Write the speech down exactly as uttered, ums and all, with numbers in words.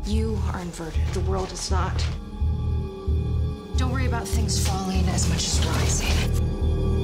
You are inverted. The world is not. Don't worry about things falling as much as rising.